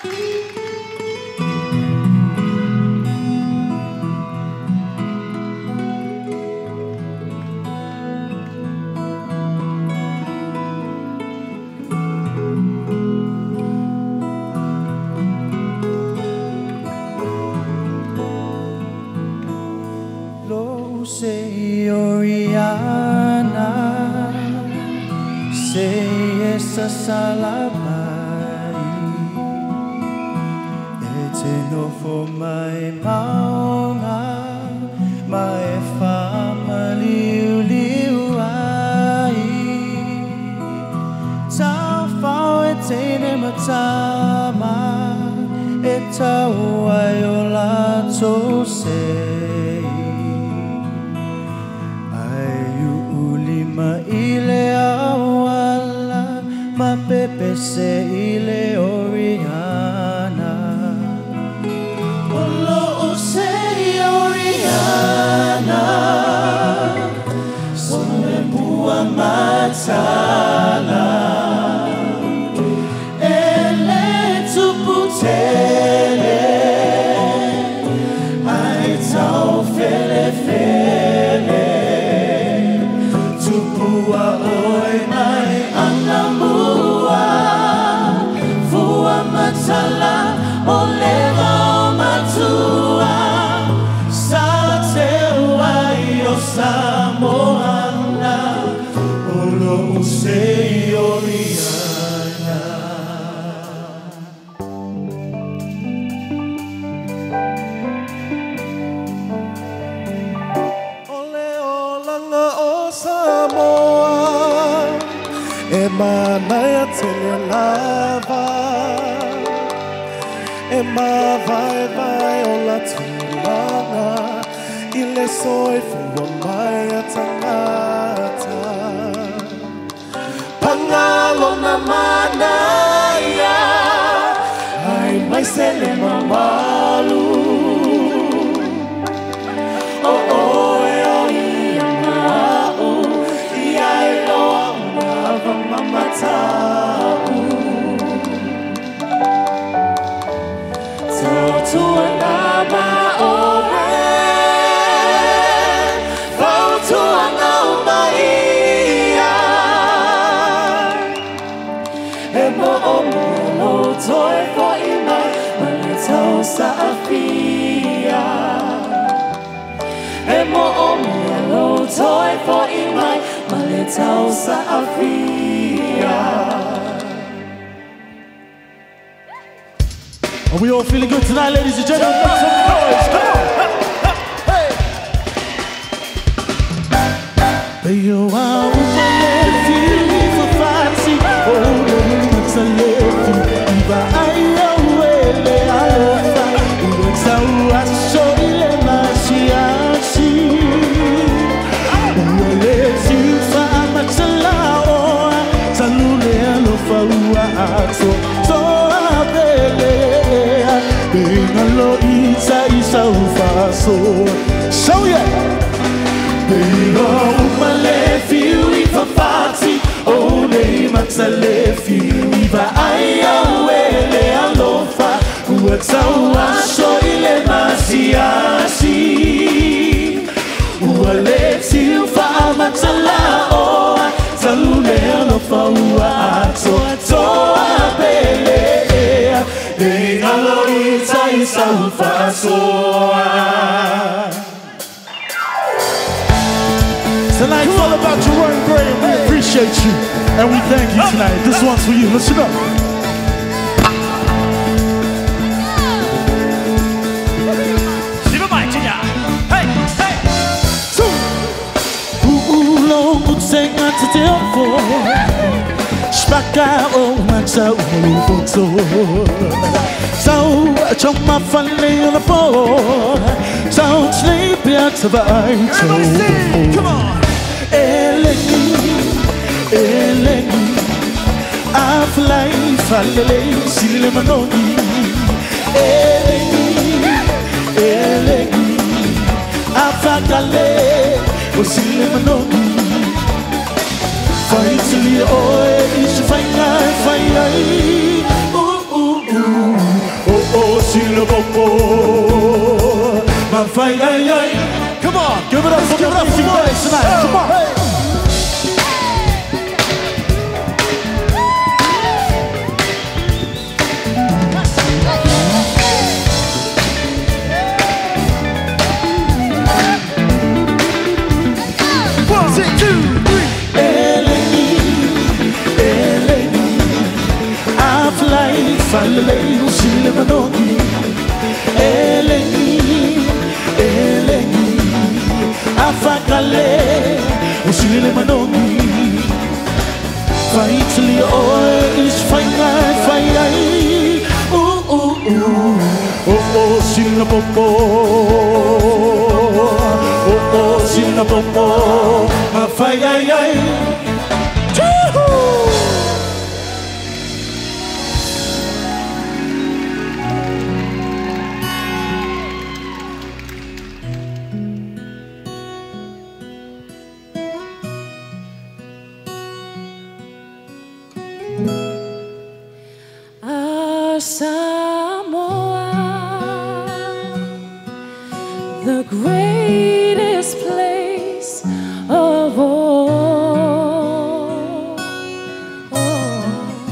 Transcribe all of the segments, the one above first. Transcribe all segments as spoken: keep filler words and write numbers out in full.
Say Oriana, say yes a salabai. It's enough for my maunga, my family liwai. Ta fau e tene matama, e tau ai o lato se. Ma ile awala, ma pepe se ile Oriana. Olo se Oriana, sone bua matala. Ele tuputele, ai tau fele fele. Fua oi mai anamua, fua matala o leva o matua, sa te wai o Samoana, o lo sei Oriana. Ole o langa o Samoa, e manaya tele lava, e ma vai vai o la tulanga, ile soi fua mai a Tagata. Pangalo na manaya, ai mai sele mamalu. Oh oh e o ia mau, ia e loa unava mamatau. Tautua nama ore, fautua ngau maia. E mo o mo toi fo i mai, ma le tau sa afia. E mo o mo toi fo i mai, ma le tau sa afia. Are we all feeling good tonight, ladies and gentlemen? Make some noise! Come on! Hey! Hey! You are the left you for fancy. Oh, it's a left you. Iba ayo ele alofa. It's a washo ile mashiashi. Oh, let you fa amachala oa. Talule alofa ua ato. So abele. Bengalo isa isa ufaso. So yeah. Belo umalefi uifa fati. Ole matsalefi uiva aya uele alofa. Uweta uasho ile masiasi. Ualeti ufa amatala oa. Talule alofa ua ato. Toa bele. Bengalo isa isa ufaso. Tonight's all about Jerome Grey, and we appreciate you, and we thank you tonight. This one's for you. Listen up. Hey, hey. So, who long would sing at the temple? Spaka o matsa ulufoto. So, chok ma funny on the floor. So, sleep yet survive. Come on. Eleni, Eleni, I fly, falele, sile manoni. Eleni, Eleni, I fagale, o sile manoni. Fight till you oil, you find out, find out. Ooh, ooh, ooh. Singapore, my fire. Come on, give it up for the Ruffy boys tonight. Come on. Hey. Falei o cinema noni, Eleni, Eleni, afakale o cinema noni. Faitli oi is faingai faiai, oh oh oh, oh oh Singapore, oh oh Singapore, ma faiai. Samoa, the greatest place of all. Oh.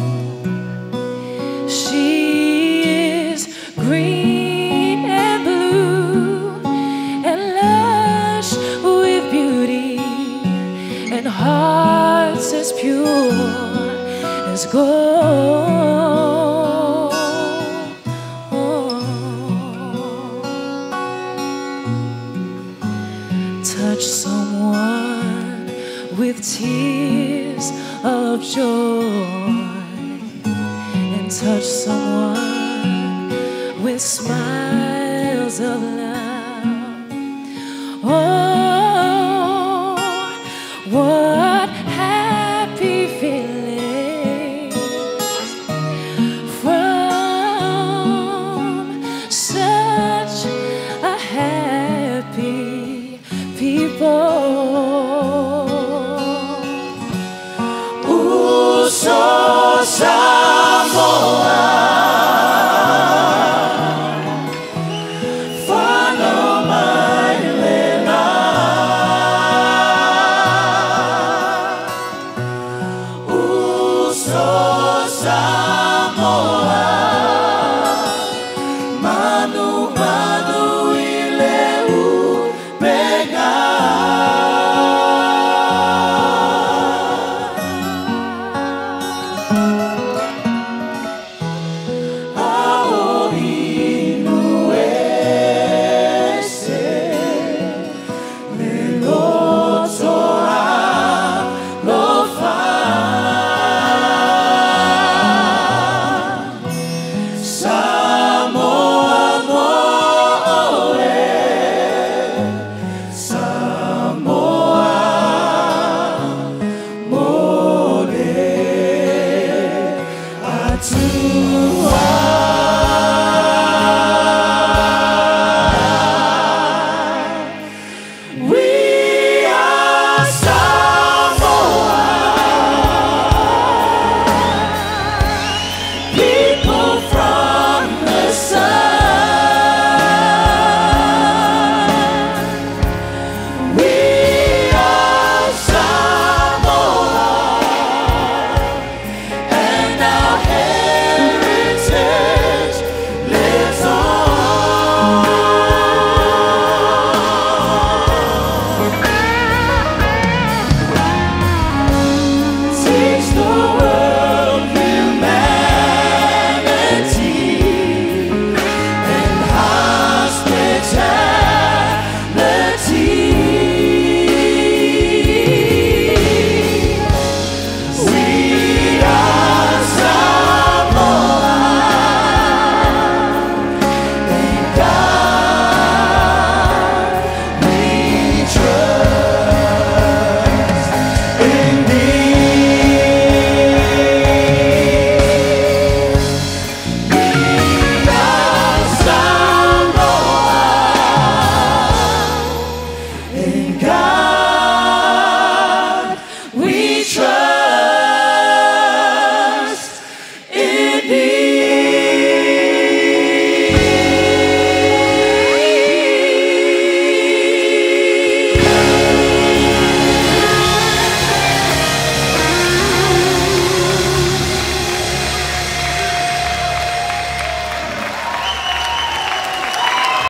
She is green and blue and lush with beauty and hearts as pure as gold. Touch someone with tears of joy and touch someone with smiles of love. Oh, what happy feelings from such a happy people. Uso Samoa, whānau mai lena. Uso Samoa, manu manu i leu pega. To